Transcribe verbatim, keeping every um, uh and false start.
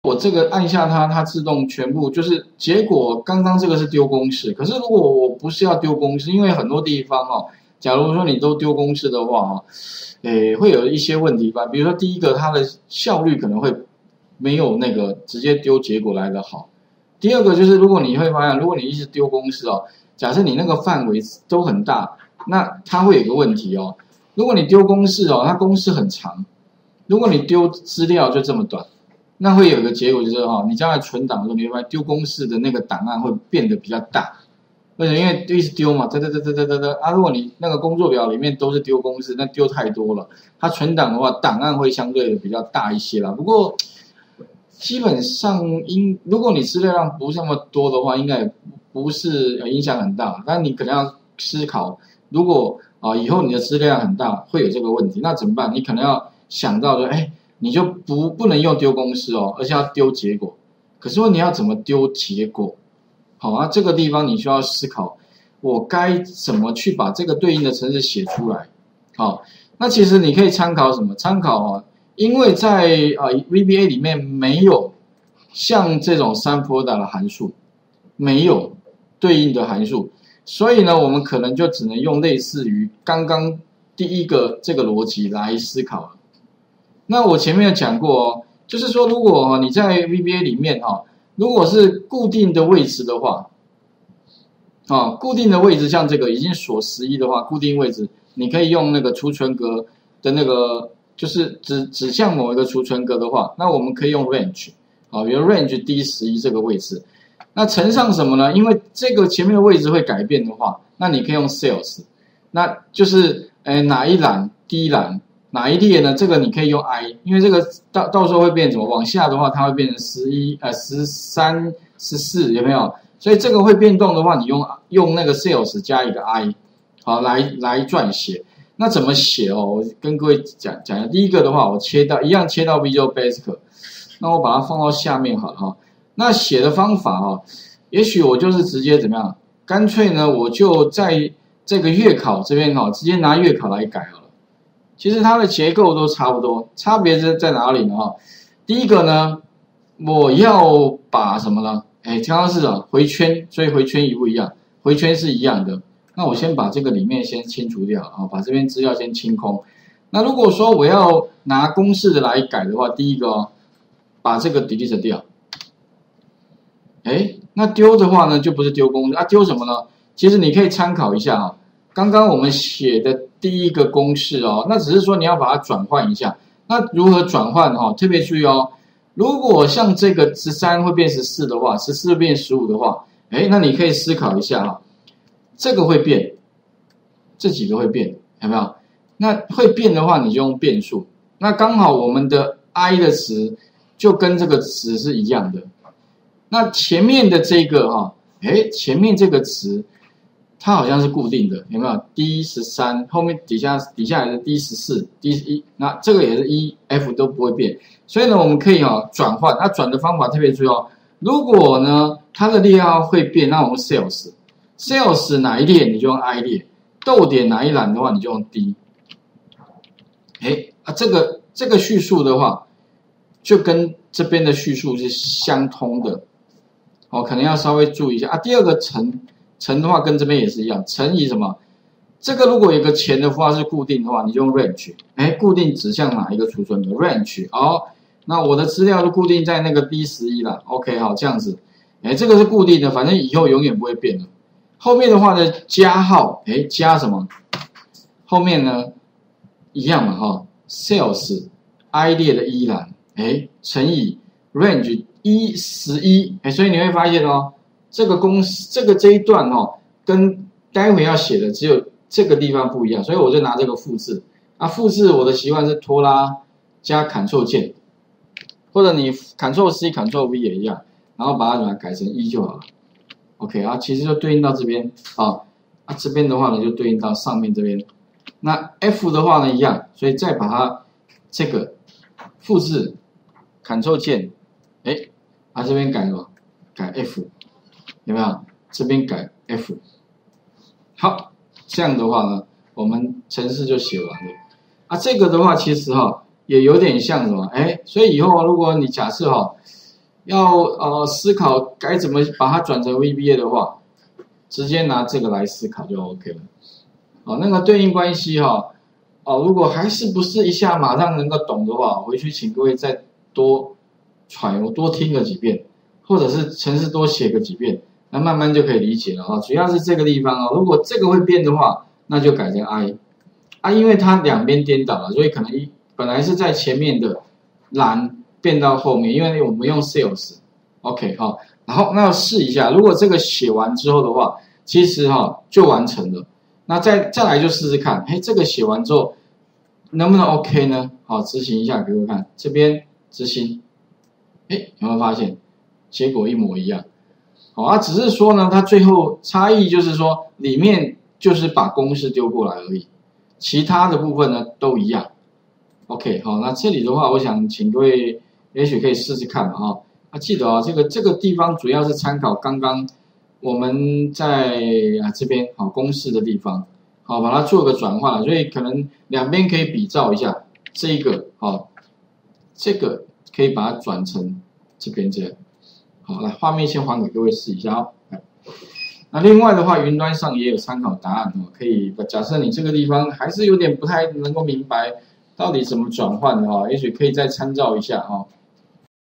我这个按下它，它自动全部就是结果。刚刚这个是丢公式，可是如果我不是要丢公式，因为很多地方哦，假如说你都丢公式的话哦，诶，会有一些问题吧。比如说第一个，它的效率可能会没有那个直接丢结果来的好。第二个就是，如果你会发现，如果你一直丢公式哦，假设你那个范围都很大，那它会有个问题哦。如果你丢公式哦，它公式很长，如果你丢资料就这么短。那会有一个结果就是哈，你将来存档的时候，你会发现丢公式的那个档案会变得比较大，为什么？因为一直丢嘛，哒哒哒哒哒哒哒啊！如果你那个工作表里面都是丢公式，那丢太多了，它存档的话，档案会相对的比较大一些啦。不过基本上应，如果你资料量不是那么多的话，应该也不是影响很大。但你可能要思考，如果啊以后你的资料量很大，会有这个问题，那怎么办？你可能要想到说，哎。你就不不能用丢公式哦，而且要丢结果。可是问你要怎么丢结果？好啊，这个地方你需要思考，我该怎么去把这个对应的程式写出来？好，那其实你可以参考什么？参考啊，因为在啊 V B A 里面没有像这种三 product 的函数，没有对应的函数，所以呢，我们可能就只能用类似于刚刚第一个这个逻辑来思考了。那我前面有讲过哦，就是说，如果你在 V B A 里面哈，如果是固定的位置的话，啊，固定的位置像这个已经锁十一的话，固定位置，你可以用那个储存格的那个，就是指指向某一个储存格的话，那我们可以用 range， 啊，比如 range D 十一这个位置，那乘上什么呢？因为这个前面的位置会改变的话，那你可以用 sales， 那就是诶哪一栏第一栏。哪一列呢？这个你可以用 i， 因为这个到到时候会变什么？往下的话，它会变成十一、呃十三、十四，有没有？所以这个会变动的话，你用用那个 sales 加一个 i， 好来来撰写。那怎么写哦？我跟各位讲讲一下。第一个的话，我切到一样切到 Visual Basic， 那我把它放到下面好了哈。那写的方法哈，也许我就是直接怎么样？干脆呢，我就在这个月考这边哈，直接拿月考来改好了。其实它的结构都差不多，差别是在哪里呢？哈，第一个呢，我要把什么呢？哎，刚刚是啊回圈，所以回圈一不一样，回圈是一样的。那我先把这个里面先清除掉啊，把这边资料先清空。那如果说我要拿公式的来改的话，第一个哦，把这个 delete 掉。哎，那丢的话呢，就不是丢公式啊，丢什么呢？其实你可以参考一下啊。刚刚我们写的第一个公式哦，那只是说你要把它转换一下。那如何转换哈？特别注意哦，如果像这个十三会变十四的话，十四变十五的话，哎，那你可以思考一下哈，这个会变，这几个会变，有没有？那会变的话，你就用变数。那刚好我们的 i 的值就跟这个值是一样的。那前面的这个哈，哎，前面这个值。它好像是固定的，有没有 ？D 十三后面底下底下来的 D 十四、D 一，那这个也是 E、F 都不会变，所以呢，我们可以哦转换。那转的方法特别注意哦。如果呢它的列号会变，那我们 sales sales 哪一列你就用 I 列，逗点哪一栏的话你就用 D。哎啊，这个这个叙述的话，就跟这边的叙述是相通的，哦，可能要稍微注意一下啊。第二个乘。乘的话跟这边也是一样，乘以什么？这个如果有个前的符号是固定的话，你就用 range， 哎，固定指向哪一个储存格 range， 好，那我的资料就固定在那个 D 十一 了 ，OK， 好，这样子，哎，这个是固定的，反正以后永远不会变的。后面的话呢，加号，哎，加什么？后面呢一样嘛，哈 ，sales I 列的一栏，哎，乘以 range 一十一，哎，所以你会发现哦。这个公式，这个这一段哦，跟待会要写的只有这个地方不一样，所以我就拿这个复制。啊，复制我的习惯是拖拉加 Ctrl 键，或者你 Ctrl C Ctrl V 也一样，然后把它改成一就好了。OK 啊，其实就对应到这边啊，啊这边的话呢就对应到上面这边。那 F 的话呢一样，所以再把它这个复制 Ctrl 键，哎，啊这边改什么？改 F。有没有？这边改 F， 好，这样的话呢，我们程式就写完了。啊，这个的话其实哈、哦、也有点像什么？哎，所以以后如果你假设哈、哦， 要呃思考该怎么把它转成 V B A 的话，直接拿这个来思考就 OK 了。哦，那个对应关系哈，哦，如果还是不是一下马上能够懂的话，回去请各位再多揣摩、多听个几遍，或者是程式多写个几遍，那慢慢就可以理解了啊。主要是这个地方啊，如果这个会变的话，那就改成 I， 啊，因为它两边颠倒了，所以可能一本来是在前面的栏变到后面，因为我们用 sales，OK 哈，然后那要试一下，如果这个写完之后的话，其实哈就完成了。那再再来就试试看，哎，这个写完之后能不能 OK 呢？好，执行一下给我看，这边执行，哎，有没有发现结果一模一样？好啊，只是说呢，它最后差异就是说里面就是把公式丢过来而已，其他的部分呢都一样。OK， 好，那这里的话，我想请各位也许可以试试看哈。啊，记得啊，这个这个地方主要是参考刚刚我们在啊这边好公式的地方，好把它做个转换，所以可能两边可以比照一下，这一个好，这个可以把它转成这边这样。好，来画面先还给各位试一下哦。那另外的话，云端上也有参考答案哦，可以假设你这个地方还是有点不太能够明白到底怎么转换的话，也许可以再参照一下哈。